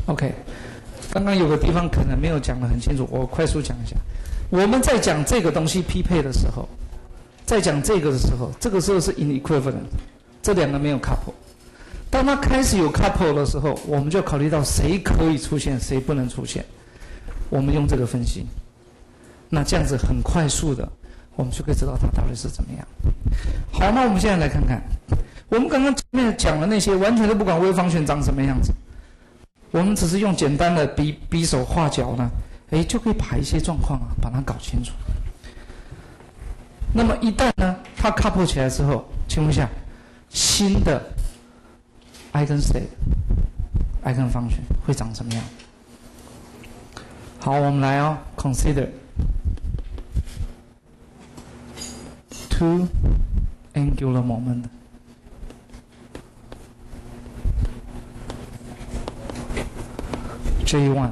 OK， 刚刚有个地方可能没有讲得很清楚，我快速讲一下。我们在讲这个东西匹配的时候，在讲这个的时候，这个时候是 inequivalent， 这两个没有 couple。当它开始有 couple 的时候，我们就考虑到谁可以出现，谁不能出现。我们用这个分析，那这样子很快速的，我们就可以知道它到底是怎么样。好，那我们现在来看看，我们刚刚前面讲的那些，完全都不管微方旋长什么样子，我们只是用简单的比手画脚呢，就可以把一些状况把它搞清楚。那么一旦呢，它 couple 起来之后，请问一下，新的 eigenstate、eigen function 会长什么样？好，我们来consider two angular moment。J1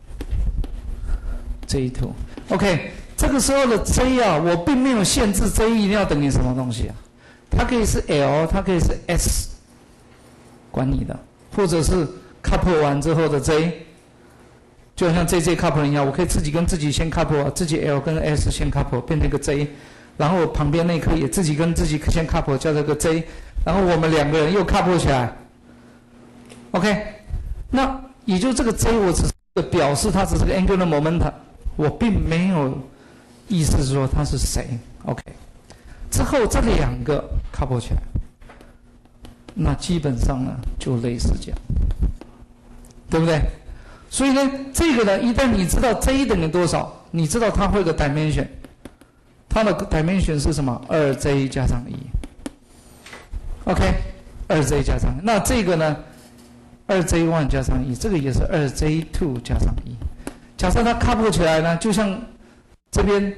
J2 OK， 这个时候的 J 我并没有限制 J 一定要等于什么东西它可以是 L， 它可以是 S， 管你的，或者是 couple 完之后的 J， 就像 JJ couple 一样，我可以自己跟自己先 couple， 自己 L 跟 S 先 couple 变成一个 J， 然后我旁边那颗也自己跟自己先 couple 叫这个 J， 然后我们两个人又 couple 起来 OK， 那也就这个 J 我只是表示它只是个 angular momentum， 我并没有意思说它是谁 OK， 之后这两个 couple 起来，那基本上呢就类似这样，对不对？所以呢这个呢一旦你知道 J 等于多少，你知道它会有个 dimension， 它的 dimension 是什么？ 2J 加上1 OK， 2J 加上1，那这个呢2J1 加上1，这个也是2J2 加上1。假设它 couple 起来呢，就像这边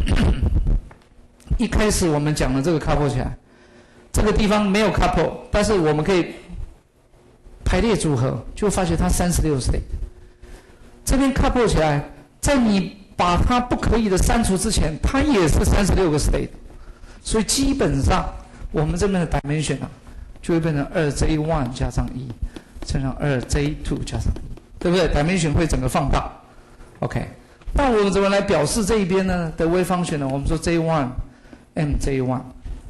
一开始我们讲的这个 couple 起来，这个地方没有 couple， 但是我们可以排列组合，就发觉它36 state。这边 couple 起来，在你把它不可以的删除之前，它也是36个 state。所以基本上我们这边的 dimension 就会变成2J1 加上1。乘上2J2 加上1，对不对 ？dimension 会整个放大 ，OK。那我们怎么来表示这一边呢的微方旋呢？我们说 J1 MJ1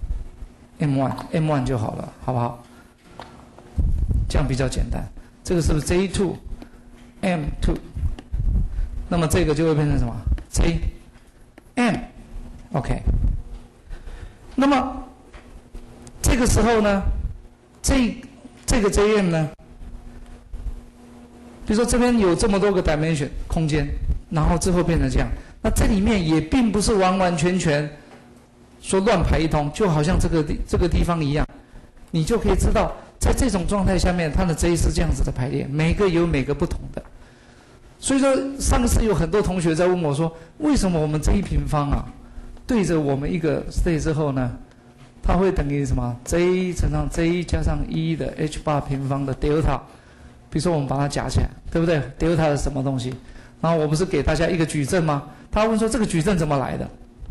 M1 就好了，好不好？这样比较简单。这个是不是 J2 M2？ 那么这个就会变成什么 ？JM OK。那么这个时候呢，这个 JM 呢？比如说这边有这么多个 dimension 空间，然后之后变成这样，那这里面也并不是完完全全说乱排一通，就好像这个地方一样，你就可以知道，在这种状态下面，它的 J 是这样子的排列，每个有每个不同的。所以说，上次有很多同学在问我说，为什么我们 J 平方对着我们一个 state 之后呢，它会等于什么 ？J 乘上 J 加上1的 h bar 平方的 delta。比如说我们把它夹起来，对不对 ？delta 是什么东西？然后我不是给大家一个矩阵吗？他问说这个矩阵怎么来的？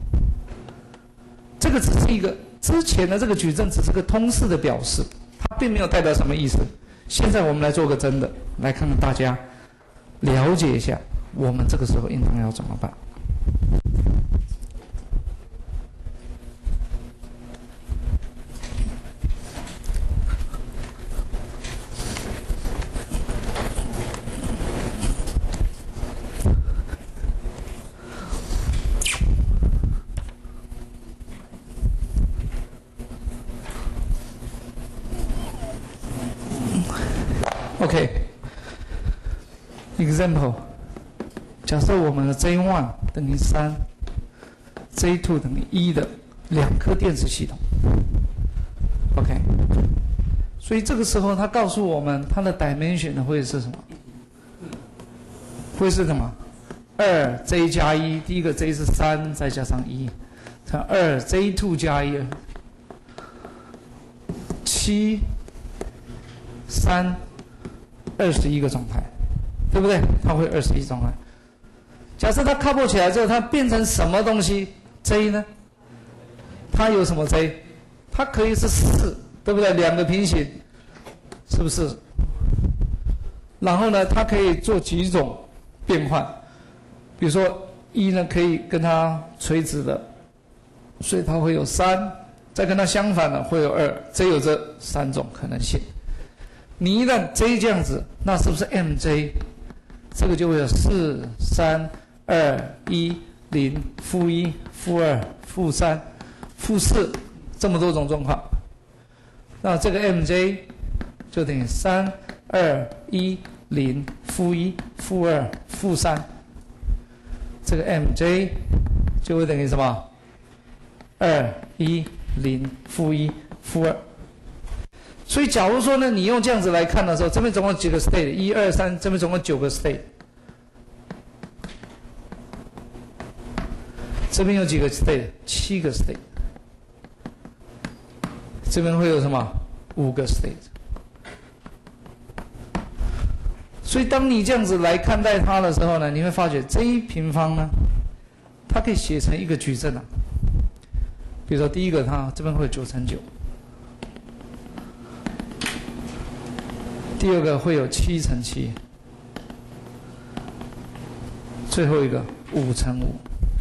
这个只是一个之前的这个矩阵只是个通式的表示，它并没有代表什么意思。现在我们来做个真的，来看看大家了解一下，我们这个时候应当要怎么办。OK，example， 假设我们的 J1 等于3 ，J2 等于1的两颗电子系统。OK， 所以这个时候它告诉我们它的 dimension 会是什么？会是什么？2J 加1，第一个 J 是3，再加上1，乘2J2 加1，7、3。21个状态，对不对？它会21状态。假设它 couple 起来之后，它变成什么东西 ？J 呢？它有什么 J？ 它可以是4，对不对？两个平行，是不是？ 然后呢，它可以做几种变换，比如说一呢可以跟它垂直的，所以它会有3，再跟它相反的会有2，只有这3种可能性。你一旦 J 这样子，那是不是 MJ？ 这个就会有4、3、2、1、0、-1、-2、-3、-4这么多种状况。那这个 MJ 就等于3、2、1、0、-1、-2、-3。这个 MJ 就会等于什么？2、1、0、-1、-2。所以，假如说呢，你用这样子来看的时候，这边总共几个 state？ 1、2、3，这边总共9个 state。这边有几个 state？ 7个 state。这边会有什么？5个 state。所以，当你这样子来看待它的时候呢，你会发觉这一平方呢，它可以写成一个矩阵啊。比如说，第一个它这边会有9乘9。第二个会有7乘7，最后一个5乘5，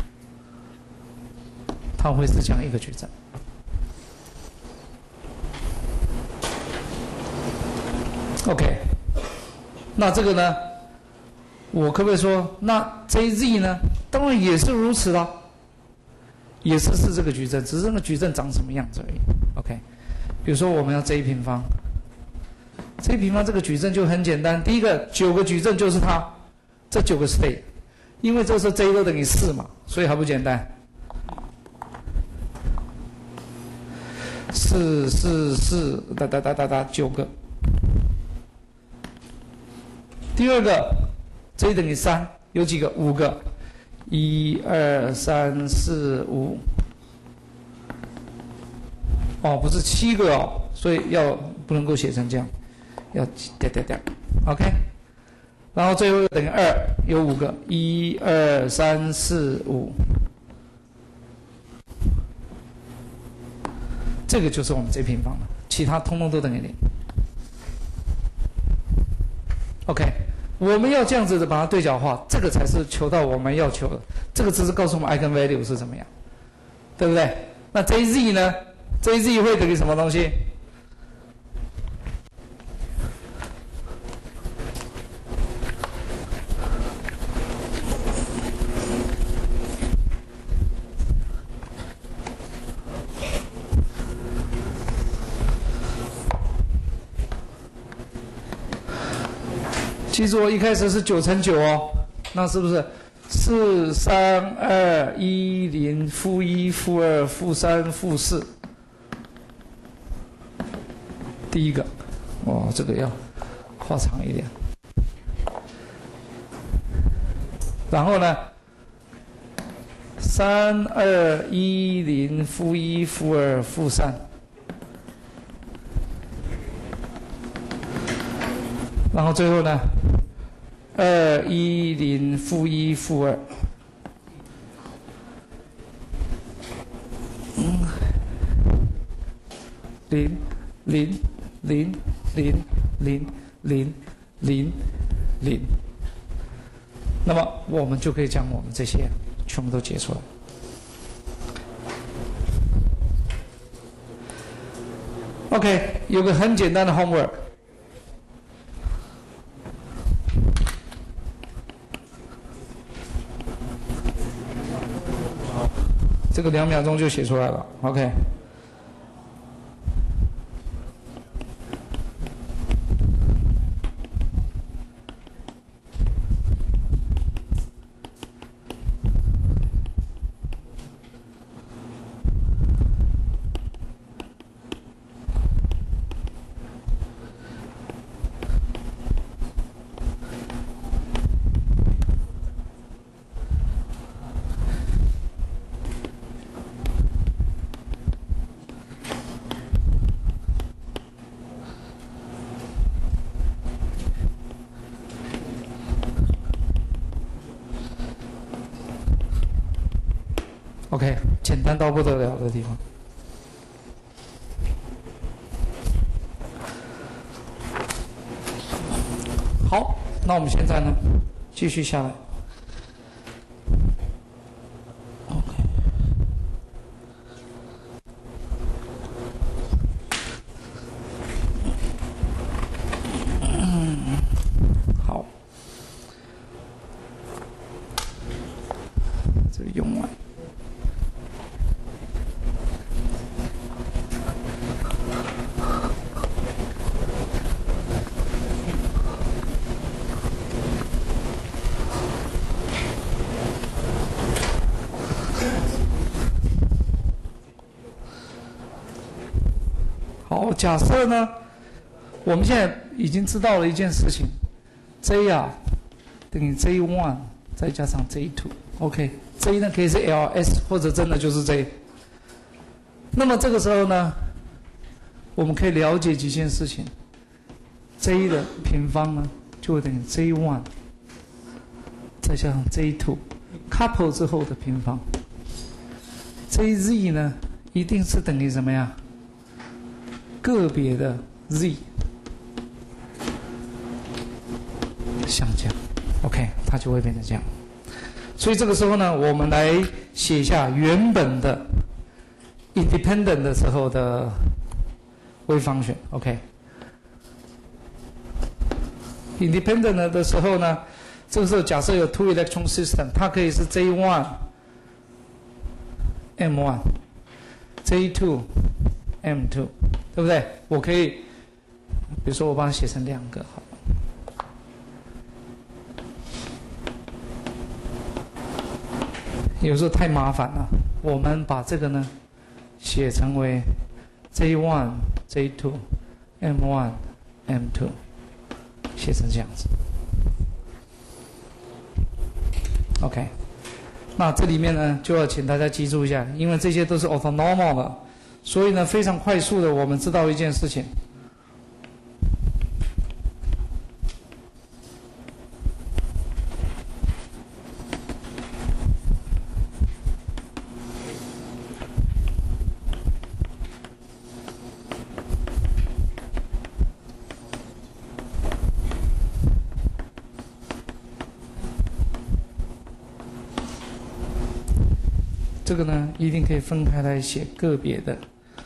它会是这样一个矩阵。OK， 那这个呢，我可不可以说，那 JZ 呢？当然也是如此啦，也是这个矩阵，只是这个矩阵长什么样子而已。OK， 比如说我们要 J 平方。J 平方这个矩阵就很简单，第一个9个矩阵就是它，这9个 state， 因为这时候 J 都等于4嘛，所以还不简单。4，哒9个。第二个 J 等于3，有几个？5个，1、2、3、4、5。哦，不是7个哦，所以不能够写成这样。要点 ，OK， 然后最后又等于2，有5个，1、2、3、4、5，这个就是我们这平方了，其他通通都等于0。OK， 我们要这样子的把它对角化，这个才是求到我们要求的，这个只是告诉我们 eigenvalue 是怎么样，对不对？那 JZ 呢 ？JZ 会等于什么东西？记住，我一开始是9乘9哦，那是不是4、3、2、1、0、-1、-2、-3、-4？第一个，哦，这个要画长一点。然后呢，3、2、1、0、-1、-2、-3。然后最后呢，2、1、0、-1、-2。0、0、0、0、0、0、0、0。那么我们就可以将我们这些全部都解出来。OK， 有个很简单的 homework。这个2秒钟就写出来了 ，OK。OK， 简单到不得了的地方。 好，那我们现在呢，继续下来。OK。好，这个用完。好，假设呢，我们现在已经知道了一件事情 ，J 啊等于 J1 再加上 J2，OK，J 呢可以是 LS 或者真的就是 J。那么这个时候呢，我们可以了解几件事情 ，J 的平方呢就会等于 J1 再加上 J2，couple 之后的平方 ，JZ 呢一定是等于什么呀？个别的 z 相加 ，OK， 它就会变成这样。所以这个时候呢，我们来写一下原本的 independent 的时候的微方选 ，OK。independent 的时候呢，这个时候假设有 two electron system， 它可以是 J1 M1 J2 M2。对不对？我可以，比如说我把它写成2个好了。有时候太麻烦了，我们把这个呢写成为 J1 J2 M1 M2， 写成这样子。OK， 那这里面呢就要请大家记住一下，因为这些都是 orthonormal 的。所以呢，非常快速的，我们知道一件事情。这个呢，一定可以分开来写个别的。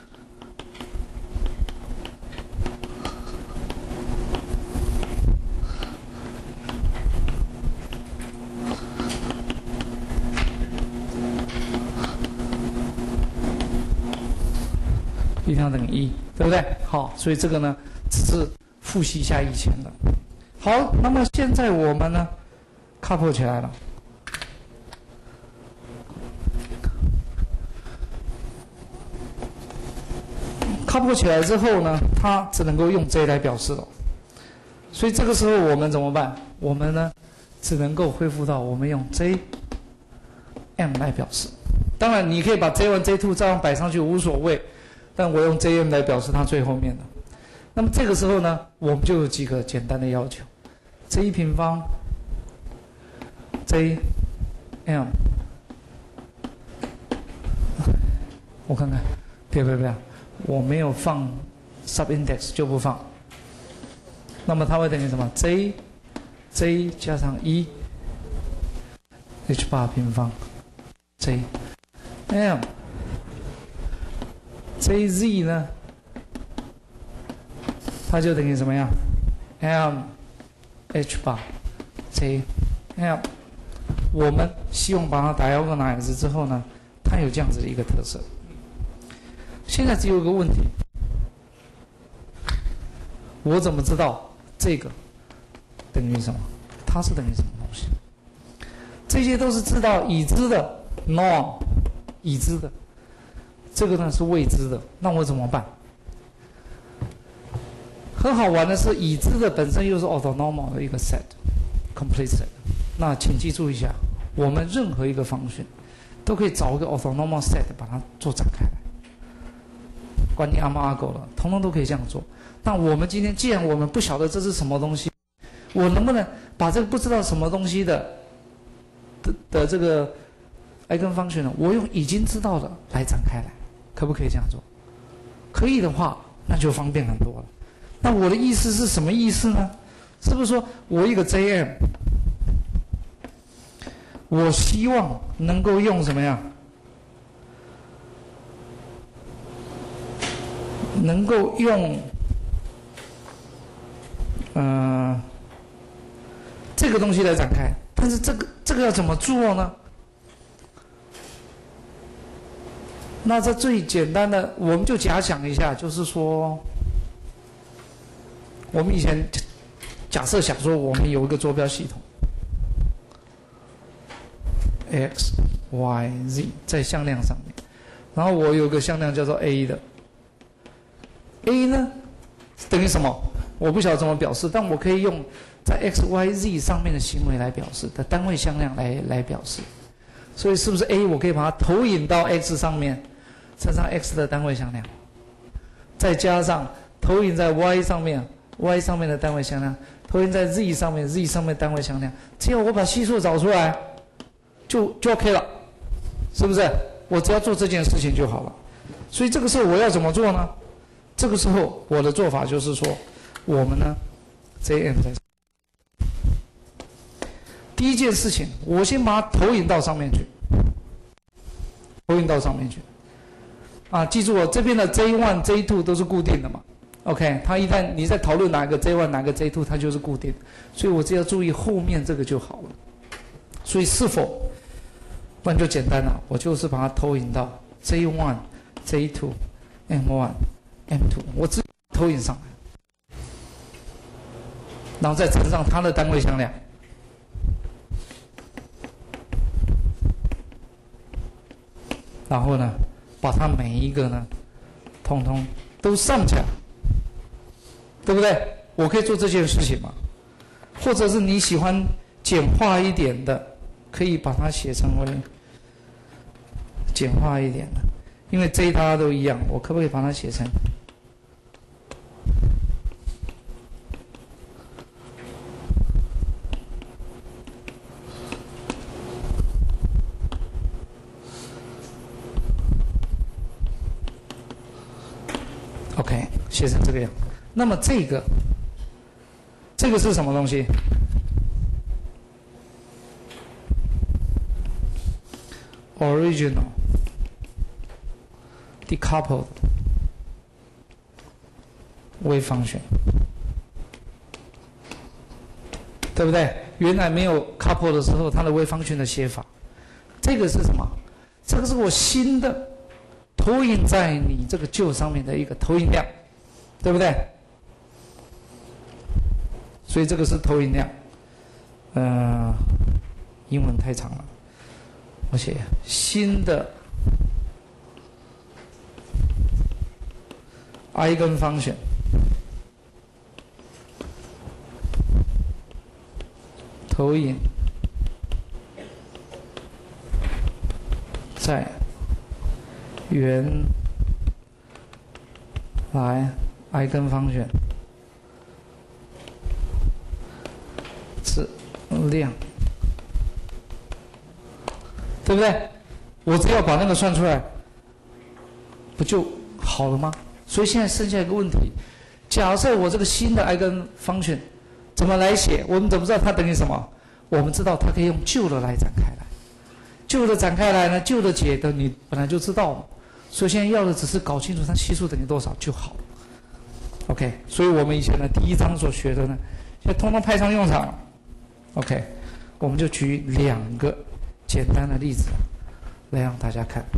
一定要等于1，对不对？好，所以这个呢，只是复习一下以前的。好，那么现在我们呢 ，couple 起来了。couple 起来之后呢，它只能够用 J 来表示了。所以这个时候我们怎么办？我们呢，只能够恢复到我们用 JM 来表示。当然，你可以把 J1、J2 这样摆上去无所谓。但我用 JM 来表示它最后面的。那么这个时候呢，我们就有几个简单的要求 ：J 平方 JM。我看看，不要，我没有放 subindex 就不放。那么它会等于什么 ？J 加上1 H8 平方 JM。JZ 呢，它就等于什么样 ？M_H8 JM。我们希望把它diagonalize之后呢，它有这样子的一个特色。现在只有一个问题，我怎么知道这个等于什么？它是等于什么东西？这些都是知道已知的 norm， 已知的。这个呢是未知的，那我怎么办？很好玩的是，已知的本身又是 orthonormal 的一个 set，complete set。那请记住一下，我们任何一个function都可以找一个 orthonormal set 把它做展开来。管你阿猫阿狗了，统统都可以这样做。那我们今天既然我们不晓得这是什么东西，我能不能把这个不知道什么东西的这个 eigenfunction 呢，我用已经知道的来展开来？可不可以这样做？可以的话，那就方便很多了。那我的意思是什么意思呢？ 是不是说我一个 JM， 我希望能够用什么呀？能够用这个东西来展开，但是这个要怎么做呢？那这最简单的，我们就假想一下，就是说，我们以前假设想说，我们有一个坐标系统 ，x、y、z 在向量上面，然后我有个向量叫做 a 的 ，a 呢等于什么？我不晓得怎么表示，但我可以用在 x、y、z 上面的行为来表示的单位向量来表示，所以是不是 a 我可以把它投影到 x 上面？乘上 x 的单位向量，再加上投影在 y 上面 ，y 上面的单位向量，投影在 z 上面 ，z 上面的单位向量，只要我把系数找出来，就 OK 了，是不是？我只要做这件事情就好了。所以这个时候我要怎么做呢？这个时候我的做法就是说，我们呢 ，Jm 在第一件事情，我先把它投影到上面去，投影到上面去。啊，记住哦，这边的 J1、J2 都是固定的嘛。OK， 它一旦你在讨论哪个 J1、哪个 J2， 它就是固定，所以我只要注意后面这个就好了。所以是否，不然就简单了，我就是把它投影到 J1、J2、M1、M2， 我自己投影上来，然后再乘上它的单位向量。然后呢，把它每一个呢，通通都上起来，对不对？我可以做这件事情嘛？或者是你喜欢简化一点的，可以把它写成为简化一点的，因为 J 大家都一样，我可不可以把它写成？OK， 写成这个样。那么这个是什么东西 ？Original decoupled wave function， 对不对？原来没有 couple 的时候，它的 wave function 的写法，这个是什么？这个是我新的投影在你这个旧上面的一个投影量，对不对？所以这个是投影量。英文太长了，我写新的 eigen function 投影在原来 eigen function 质量，对不对？我只要把那个算出来，不就好了吗？所以现在剩下一个问题，假设我这个新的 eigen function 怎么来写？我们怎么知道它等于什么？我们知道它可以用旧的来展开来，旧的展开来呢，旧的解的你本来就知道嘛。所以现在要的只是搞清楚它系数等于多少就好了。OK， 所以我们以前的第一章所学的呢，现在通通派上用场了。OK， 我们就举两个简单的例子来让大家看。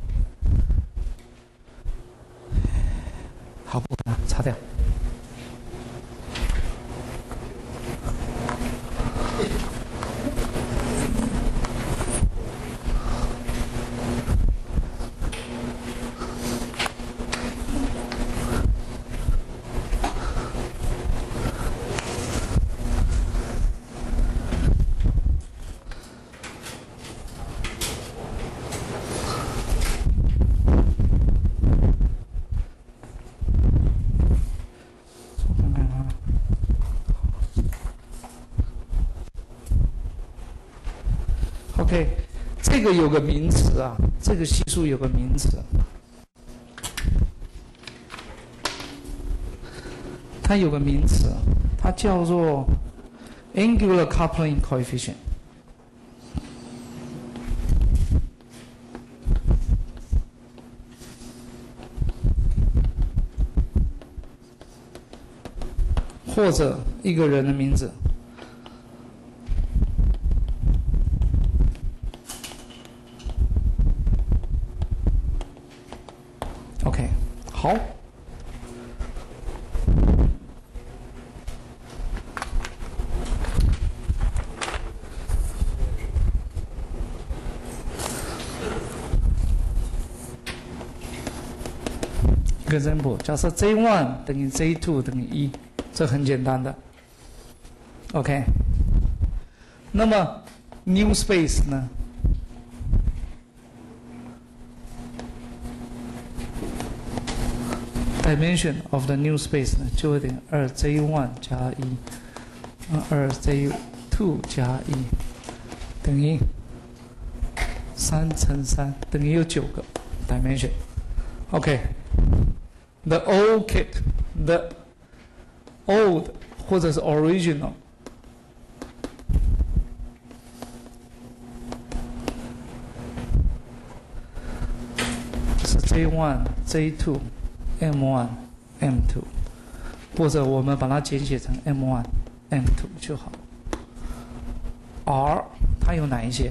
好，不拿擦掉。OK， 这个有个名词啊，这个系数有个名词，它有个名词， 它叫做 angular coupling coefficient。或者一个人的名字。OK， 好。example， 假设 J1 等于 J2 等于1，这很简单的。OK， 那么 new space 呢？dimension of the new space 呢，就会等于2J1 加1，2J2 加1等于3乘3，等于有9个 dimension。OK。The old kit, the old 或者是 original， 是 J1、J2、M1、M2， 或者我们把它简写成 M1、M2 就好。R 它有哪一些？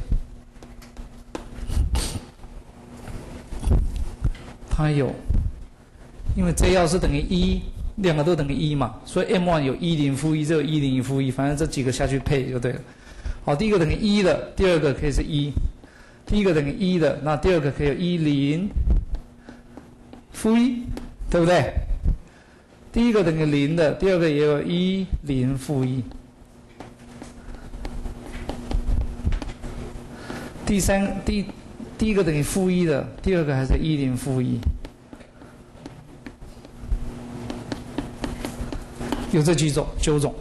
它有。因为 J 要是等于1，两个都等于1嘛，所以 M1 有10负1，这有10负1，反正这几个下去配就对了。好，第一个等于1的，第二个可以是1；第一个等于1的，那第二个可以有10负1，对不对？第一个等于0的，第二个也有10负1。第一个等于负1的，第二个还是10负1。有这几种9种，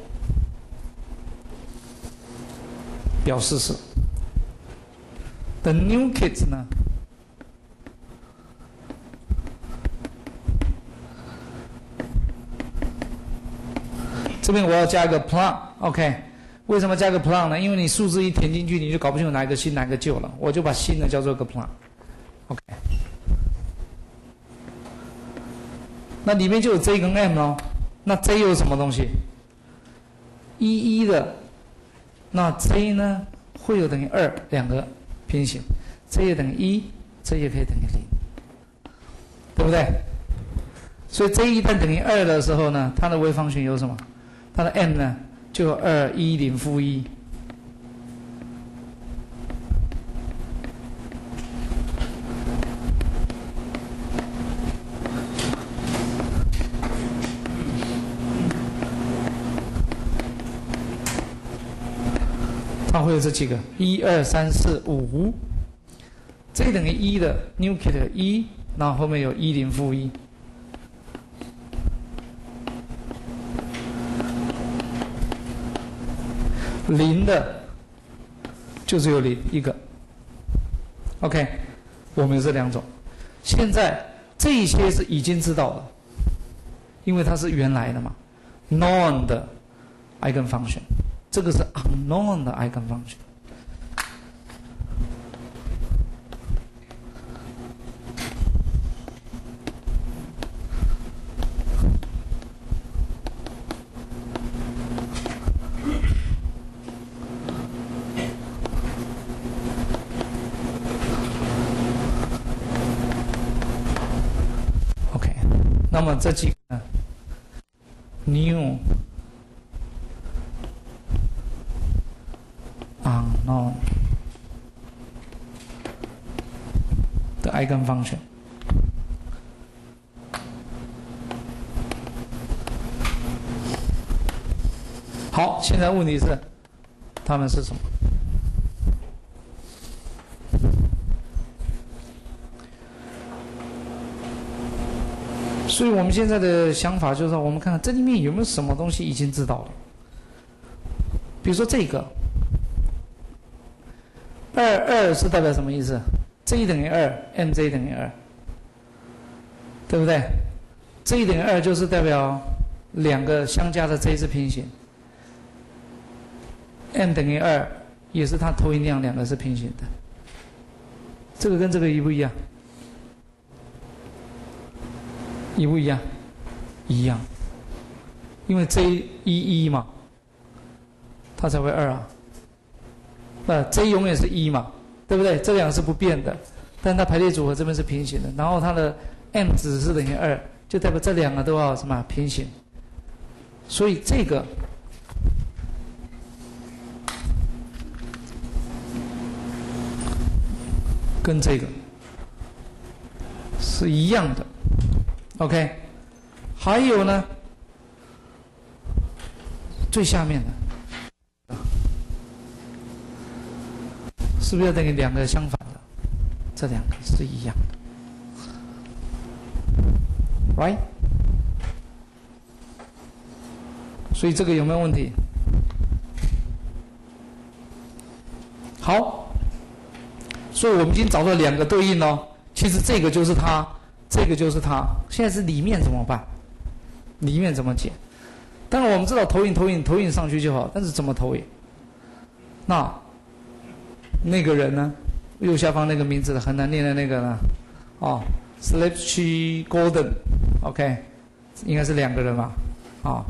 表示是 the new kit 呢？这边我要加个 plan，OK？ 为什么加个 plan 呢？因为你数字一填进去，你就搞不清楚哪个新哪个旧了，我就把新的叫做个 plan，OK？ 那里面就有 J 跟 M 咯。那 J 有什么东西？11的，那 J 呢会有等于2两个平行 ，J 也等于1， J 也可以等于0，对不对？所以 J 一旦等于2的时候呢，它的微方旋有什么？它的 M 呢就有210负1。它会有这几个1、2、3、4、5， J 等于1的 new kit 1，然后后面有10负1。0的就只有0一个。OK， 我们有这两种。现在这一些是已经知道了，因为它是原来的嘛 ，known 的 eigenfunction。这个是 unknown 的 eigenfunction。OK， 那么这几个呢 new unknown 的 eigenfunction。好，现在问题是，它们是什么？所以我们现在的想法就是，我们看看这里面有没有什么东西已经知道了。比如说这个。2是代表什么意思 ？J 等于2 ，MJ 等于2，对不对 ？J 等于2就是代表两个相加的 J 是平行 ，m 等于2也是它投影量两个是平行的。这个跟这个一不一样？一不一样？一样，因为 J 1嘛，它才会2啊。J 永远是1嘛，对不对？这两个是不变的，但它排列组合这边是平行的，然后它的 m 值是等于2，就代表这两个都要什么平行。所以这个跟这个是一样的 ，OK。还有呢，最下面的是不是要等于两个相反的？这两个是一样的 ，right？ 所以这个有没有问题？好，所以我们已经找到两个对应哦。其实这个就是它，这个就是它。现在是里面怎么办？里面怎么解？当然我们知道投影上去就好，但是怎么投影？那个人呢？右下方那个名字很难念的那个呢？哦 ，Slepchi Gordon，OK， 应该是两个人吧？啊，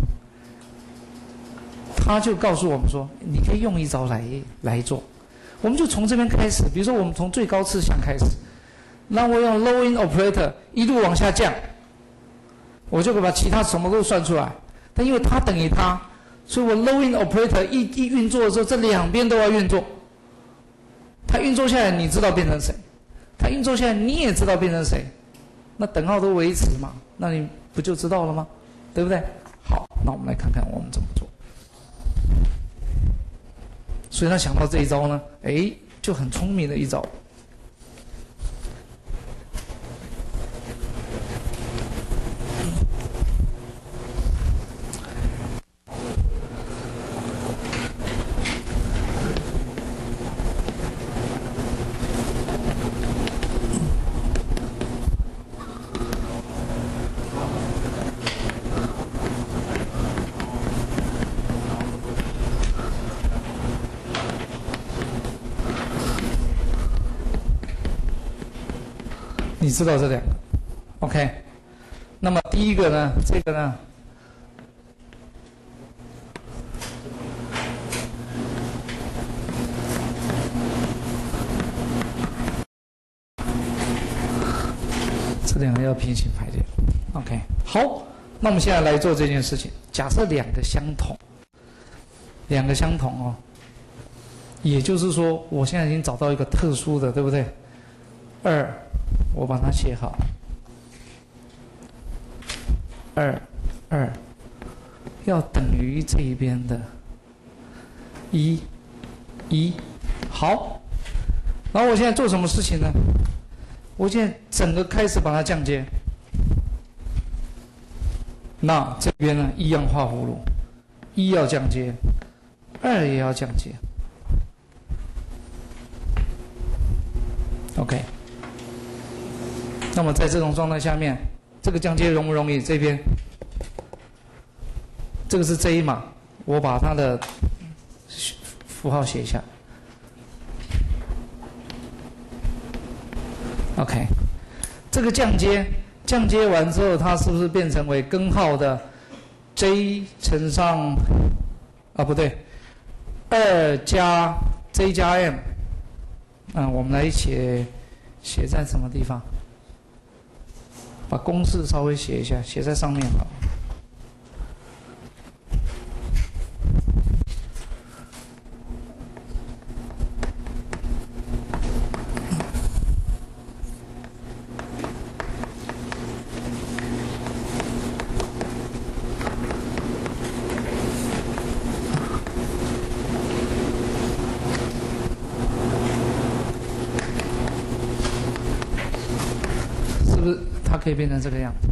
他就告诉我们说，你可以用一招来做。我们就从这边开始，比如说我们从最高次项开始，那我用 low in operator 一路往下降。我就会把其他什么都算出来，但因为它等于它，所以我 low in operator 一运作的时候，这两边都要运作。它运作下来，你知道变成谁；它运作下来，你也知道变成谁。那等号都维持嘛，那你不就知道了吗？对不对？好，那我们来看看我们怎么做。所以他想到这一招呢，就很聪明的一招。你知道这两个 ，OK？ 那么第一个呢，这个呢，这两个要平行排列 ，OK？ 好，那我们现在来做这件事情。假设两个相同哦，也就是说，我现在已经找到一个特殊的，对不对？2，我把它写好。2要等于这一边的1，好。然后我现在做什么事情呢？我现在整个开始把它降阶。那这边呢，一样画葫芦，1要降阶，2也要降阶。OK。那么在这种状态下面，这个降阶容不容易？这边，这个是 J 嘛，我把它的符号写一下。OK， 这个降阶完之后，它是不是变成为根号的 J 乘上不对，2加 J 加 M？ 我们来写在什么地方？把公式稍微写一下，写在上面好。可以变成这个样子，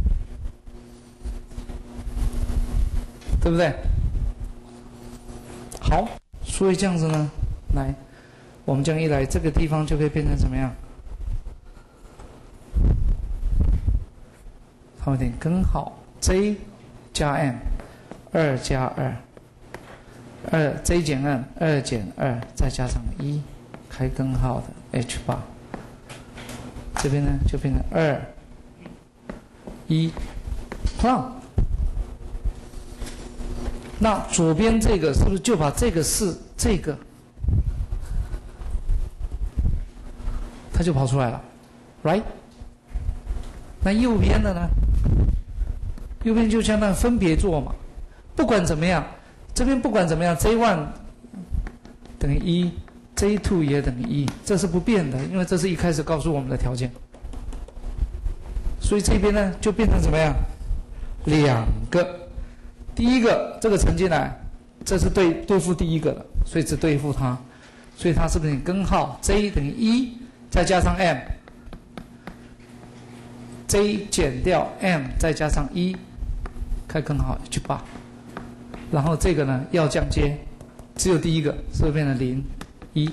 对不对？好，所以这样子呢，来，我们这样一来，这个地方就可以变成怎么样？它有点根号 J 加 M， 2加2 ，J 减 M 2减2再加上1，开根号的 H 8，这边呢就变成2 1 plum。那左边这个是不是就把这个是这个，它就跑出来了 ，right？ 那右边的呢？右边就相当于分别做嘛。不管怎么样，这边不管怎么样 ，J1 等于1 ，J2 也等于1，这是不变的，因为这是一开始告诉我们的条件。所以这边呢就变成怎么样？两个。第一个这个乘进来，这是对付第一个的，所以只对付它，所以它是不是根号 J 等于1再加上 M，J 减掉 M 再加上1，开根号 H 8，然后这个呢要降阶，只有第一个是不是变成0 1？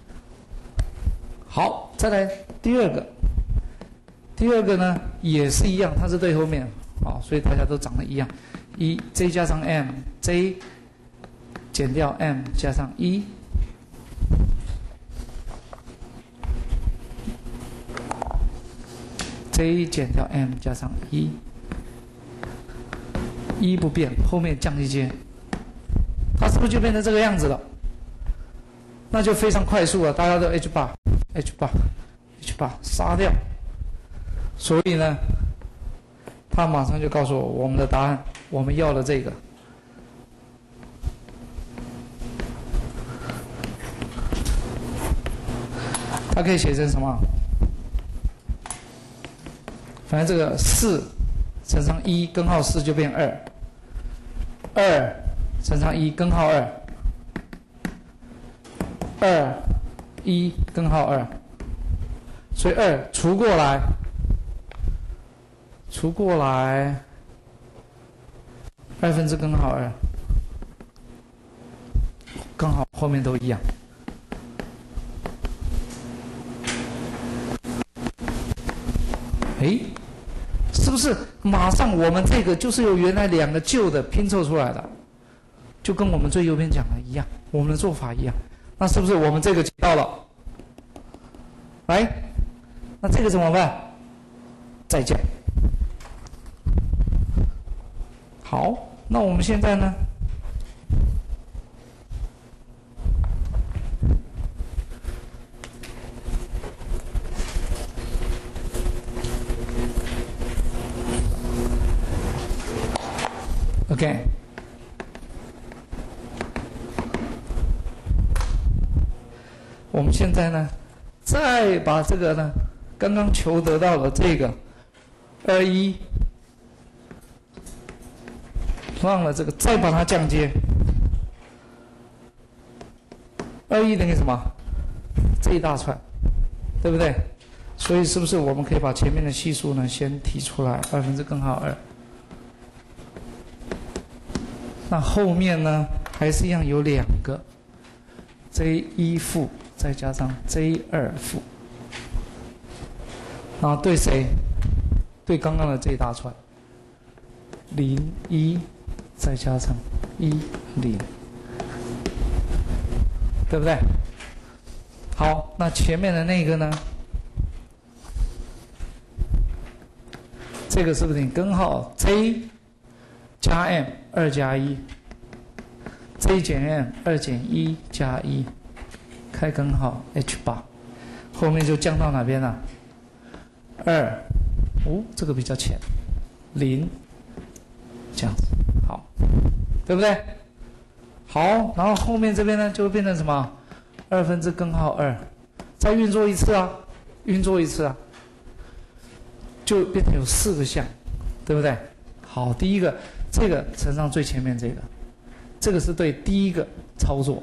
好，再来第二个，第二个呢也是一样，它是对后面啊，所以大家都长得一样。J 加上 M，J 减掉 M 加上1，J 减掉 M 加上1，1不变，后面降一阶，它是不是就变成这个样子了？那就非常快速了，大家都 H 8 H 8 H 8杀掉，所以呢，他马上就告诉我们的答案。我们要了这个，它可以写成什么？反正这个4乘上1根号4就变2，2乘上1根号2，2 1根号2，所以2除过来。2分之根号2，刚好后面都一样。哎，是不是马上我们这个就是由原来两个旧的拼凑出来的，就跟我们最右边讲的一样，我们的做法一样。那是不是我们这个解到了？来，那这个怎么办？再降。好，那我们现在呢？OK， 我们现在呢，再把这个呢，刚刚求得到了这个2 1。忘了这个，再把它降阶。2 1等于什么？这一大串，对不对？所以是不是我们可以把前面的系数呢先提出来，2分之根号2。那后面呢还是一样有两个 J1 负再加上 J2 负，然后对谁？对刚刚的这一大串0 1。再加上1 0，对不对？好，那前面的那个呢？这个是不是你根号 J 加 M 2加1，J 减 M 2减1加1，开根号 H 8，后面就降到哪边了？2，这个比较浅，0，这样子。好，对不对？好，然后后面这边呢就会变成什么？2分之根号2，再运作一次啊，就变成有4个项，对不对？好，第一个这个乘上最前面这个是对第一个操作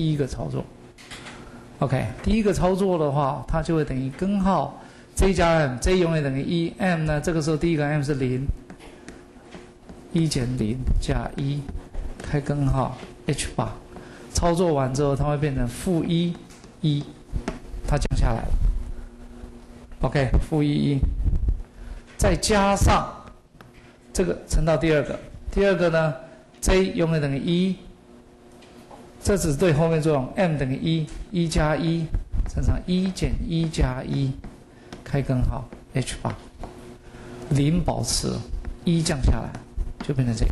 ，OK， 第一个操作的话，它就会等于根号 J 加 M，J 永远等于1 ，M 呢这个时候第一个 M 是0。1减0加1，开根号 H 8，操作完之后它会变成负1 1，它降下来了。OK， 负1 1，再加上这个乘到第二个呢 ，J 永远等于1，这只对后面作用 ，M 等于1，1加1乘上1减1加1，开根号 H8， 0保持，1降下来，就变成这个。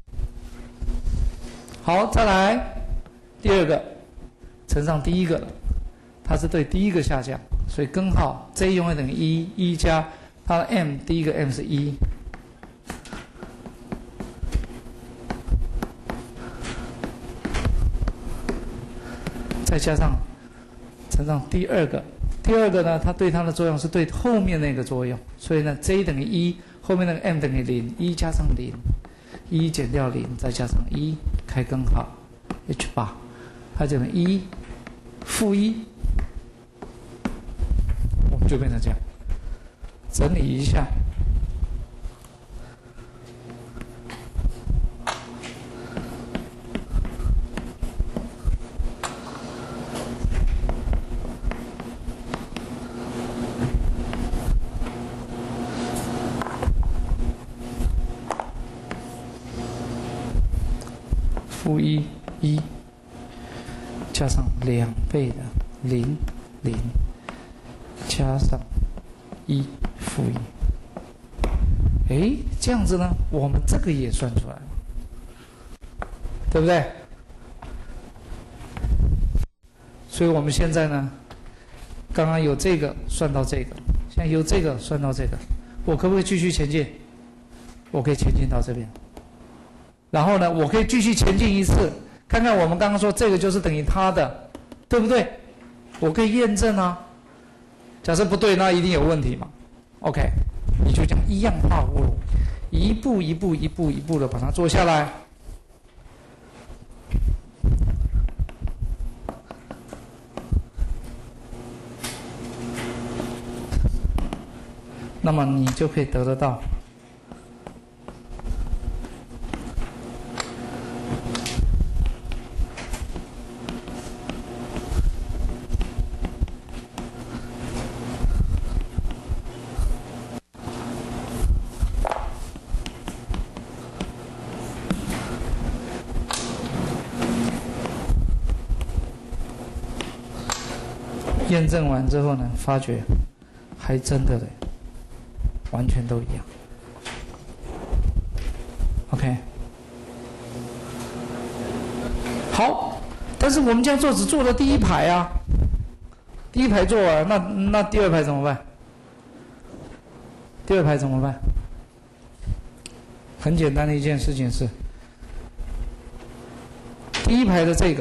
好，再来第二个，乘上第一个了，它是对第一个下降，所以根号 J 永远等于1，1加它的 M， 第一个 M 是1。再加上乘上第二个，第二个呢，它对它的作用是对后面那个作用，所以呢 ，J 等于1，后面那个 M 等于0，1加上0，1减掉0，再加上1，开根号 H8， 它就等于1-1，我们就变成这样。整理一下。-1加上2倍的0加上1-1，哎，这样子呢，我们这个也算出来了，对不对？所以我们现在呢，刚刚有这个算到这个，现在有这个算到这个，我可不可以继续前进？我可以前进到这边。然后呢，我可以继续前进一次，看看我们刚刚说这个就是等于它的，对不对？我可以验证啊。假设不对，那一定有问题嘛。OK， 你就讲一样画葫芦，一步一步的把它做下来。那么你就可以得到。验证完之后呢，发觉还真的嘞，完全都一样。OK， 好，但是我们这样做只做了第一排啊，第一排做完，那第二排怎么办？第二排怎么办？很简单的一件事情是，第一排的这个。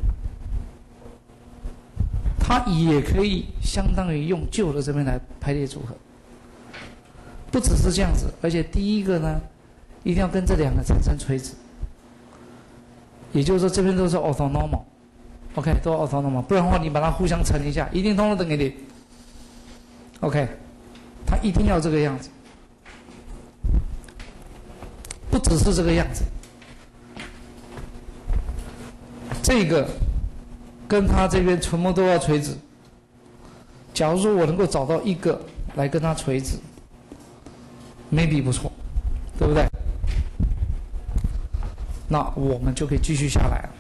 它也可以相当于用旧的这边来排列组合，不只是这样子，而且第一个呢，一定要跟这两个产生垂直，也就是说这边都是 orthonormal，OK， 都 orthonormal， 不然的话你把它互相乘一下，一定通通等于0 ，OK， 它一定要这个样子，不只是这个样子，这个。跟它这边全部都要垂直。假如说我能够找到一个来跟它垂直 ，maybe 不错，对不对？那我们就可以继续下来了。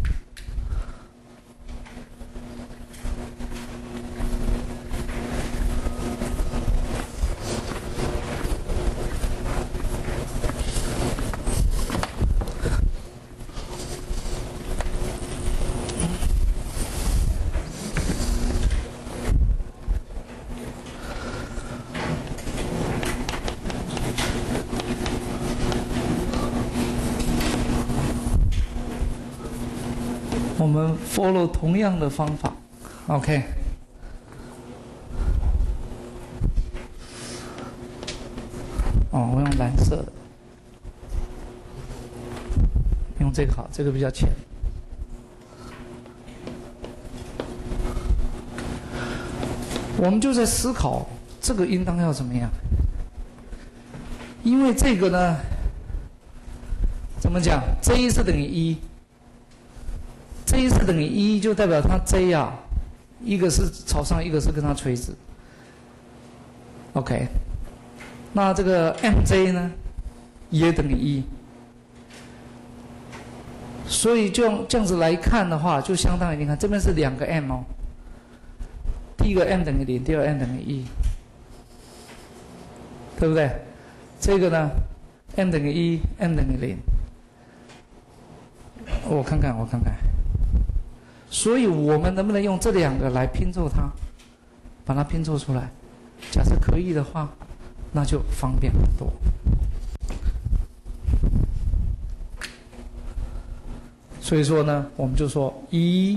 我们 follow 同样的方法 ，OK。哦，我用蓝色的，用这个好，这个比较浅。我们就在思考这个应当要怎么样，因为这个呢，怎么讲 ？J 是等于1。J 是等于1，就代表它 J 啊，一个是朝上，一个是跟它垂直。OK， 那这个 MJ 呢，也等于1。 所以就这样子来看的话，就相当于你看这边是2个 m 哦，第一个 m 等于0，第二个 m 等于1，对不对？这个呢 m 等于1 m 等于0，我看看。所以我们能不能用这2个来拼凑它，把它拼凑出来？假设可以的话，那就方便很多。所以说呢，我们就说1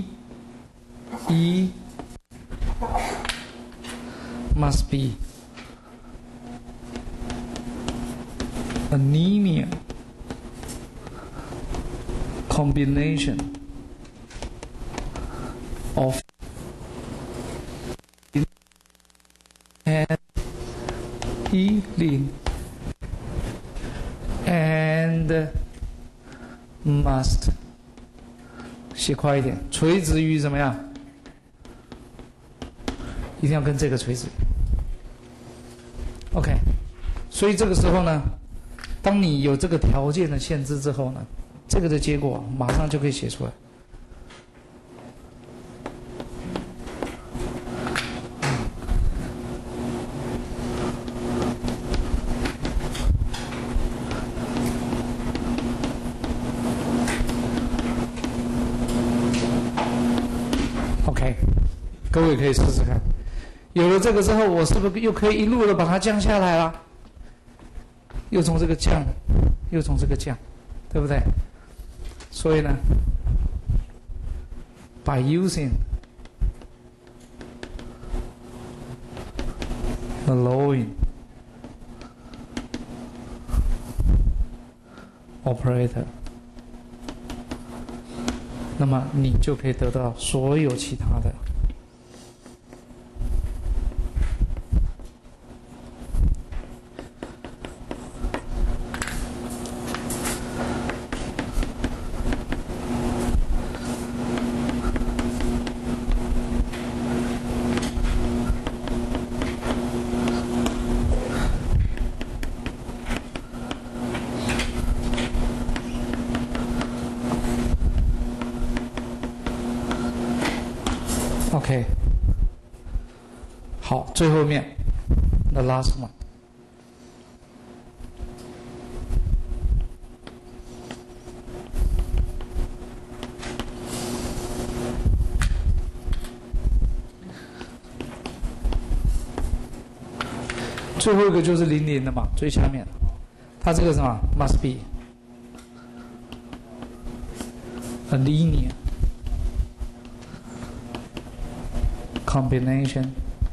must be a linear combination of and 0 and must 写快一点，垂直于怎么样？一定要跟这个垂直。OK， 所以这个时候呢，当你有这个条件的限制之后呢，这个的结果马上就可以写出来。OK， 各位可以试试看。有了这个之后，我是不是又可以一路的把它降下来了？又从这个降，又从这个降，对不对？所以呢 ，by using the lowering operator， 那么你就可以得到所有其他的。OK， 好，最后面 the last one， 最后一个就是00的嘛，最下面，它这个什么 must be a linear combination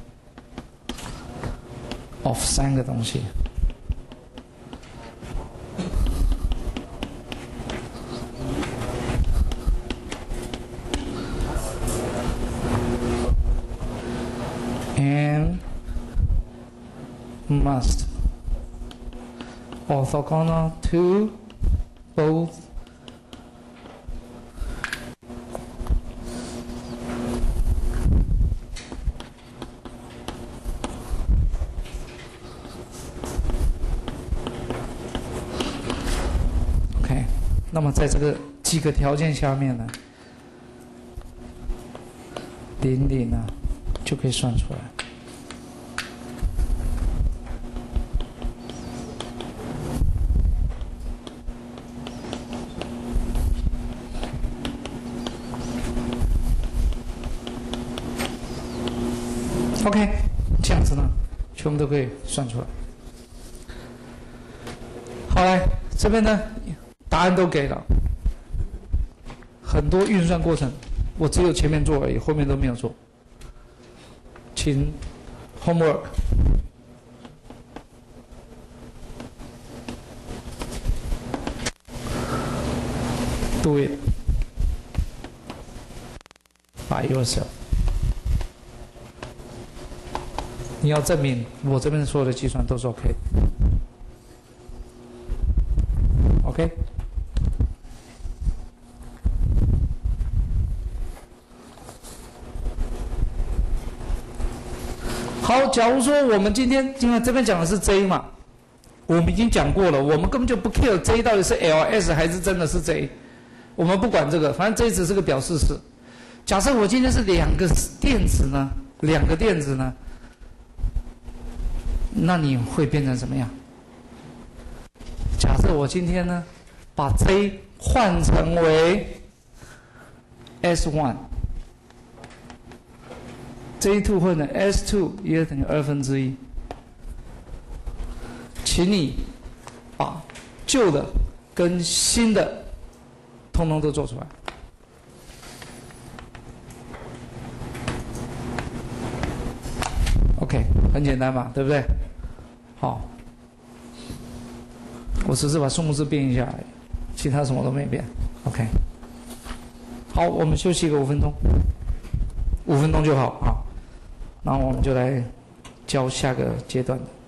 of 3个东西。and must orthogonal to both OK， 那么在这个几个条件下面呢，00呢就可以算出来。OK， 这样子呢，全部都可以算出来。好来，这边呢，答案都给了，很多运算过程，我只有前面做而已，后面都没有做。请 homework。Do it by yourself。你要证明我这边所有的计算都是 OK 的。OK。好，假如说我们今天这边讲的是 J 嘛，我们已经讲过了，我们根本就不 care J 到底是 LS 还是真的是 J， 我们不管这个，反正这只是个表示式。假设我今天是两个电子呢，那你会变成什么样？假设我今天呢，把 J 换成为 S1，J2 换成 S2 也等于1/2，请你把旧的跟新的通通都做出来。OK， 很简单吧，对不对？好，我只是把数目字变一下而已，其他什么都没变。OK， 好，我们休息个5分钟，5分钟就好啊。然后我们就来教下个阶段的。